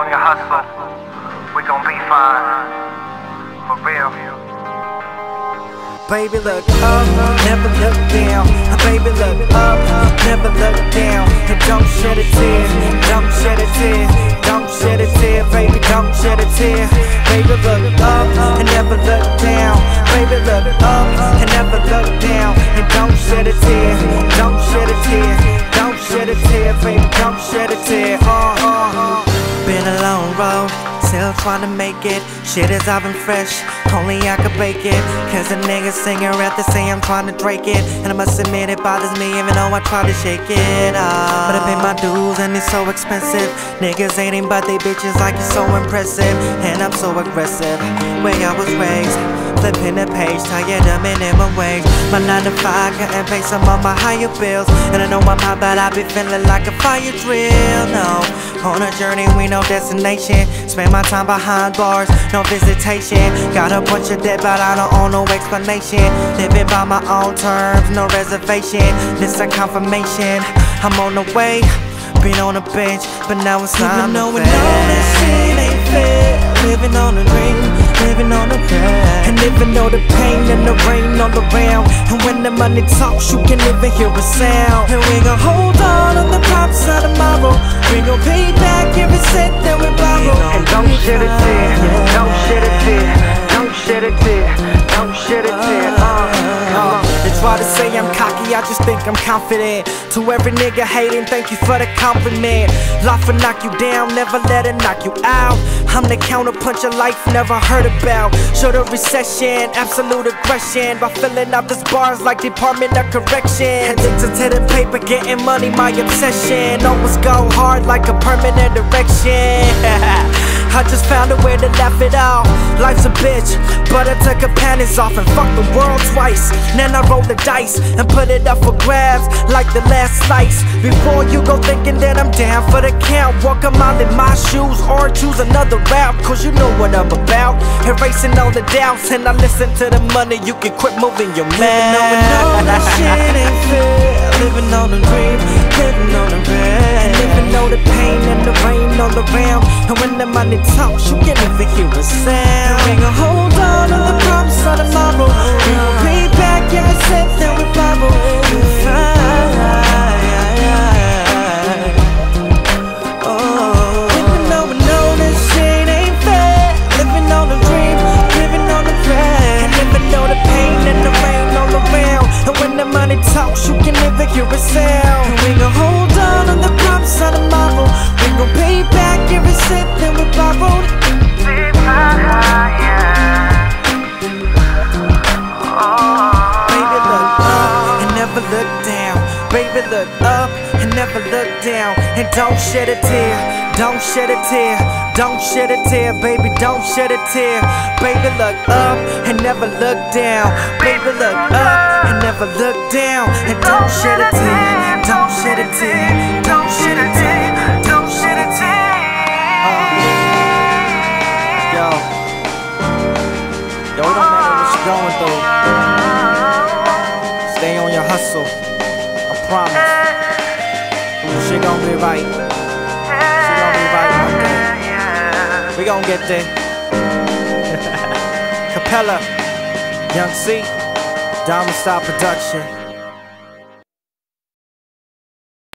on your hustle, we gon' be fine. For real. Baby, look up, never look down. Baby, look up, never look down. And don't shed a tear, don't shed a tear, don't shed a tear. Baby, don't shed a tear. Baby, look up and never look down. Baby, look up and never look down. And don't shed a tear, don't shed a tear, don't shed a tear. Baby, don't shed a tear. Been a long road, still trying to make it. Shit is all been fresh, only I could bake it. Cause the niggas singing rap to say I'm trying to Drake it. And I must admit it bothers me even though I try to shake it off. But I pay my dues and it's so expensive. Niggas ain't but they bitches like it's so impressive. And I'm so aggressive, way I was raised, flipping the page, tired of minimum wage. My 9 to 5 couldn't pay some of my higher bills. And I know I'm hot but I be feeling like a fire drill. No, on a journey we no destination. Spend my time behind bars, no visitation. Got a bunch of debt but I don't owe no explanation. Living by my own terms, no reservation. This a confirmation, I'm on the way. Been on the bench, but now it's time to fade. Even though this shit ain't fair, living on a dream, living on a prayer. And even though the pain and the rain all around, and when the money talks, you can even hear a sound. And we gon' hold on the props of tomorrow. We gon' pay back every cent that we borrow. And don't shed a tear, don't shed a tear, don't shed a tear, don't shed a tear. They try to say I'm cocky, I just think I'm confident. To every nigga hating, thank you for the compliment. Life will knock you down, never let it knock you out. I'm the counterpunch of life never heard about. Show the recession, absolute aggression, by filling out these bars like Department of Correction. Addicted to the paper, getting money, my obsession. Always go hard like a permanent erection. I just found a way to laugh it off. Life's a bitch, but I took her panties off and fucked the world twice. Then I roll the dice and put it up for grabs like the last slice. Before you go thinking that I'm down for the count, walk a mile in my shoes or choose another route. Cause you know what I'm about, erasing all the doubts. And I listen to the money, you can quit moving your mouth. Knowing that shit ain't fair, living on a dream, living on a prayer. And even though the pain and the rain all around, and when the money talks, you can't even hear a sound. We gon' hold on to the promise of tomorrow. We gon' pay back every cent that we borrow. You'll find. Oh, even though we know this shit ain't fair, living on a dream, living on a prayer. And even though the pain and the rain all around, and when the money talks, you can never hear a sound. And we gon' hold on to the promise of tomorrow. We gon' pay back every cent that we borrowed. Baby, look up and never look down. Baby, look up and never look down. And don't shed a tear, don't shed a tear, don't shed a tear. Baby, don't shed a tear. Baby, look up and never look down. Baby, look up and never look down. And don't shed a tear, don't shed a tear, don't shed a tear, don't shed a tear. Yo, it don't matter what you're going through. Stay on your hustle, I promise. Shit gon' be right. Shit gon' be right one day. We gon' get there. Capella, Young C, Diamond Style Production.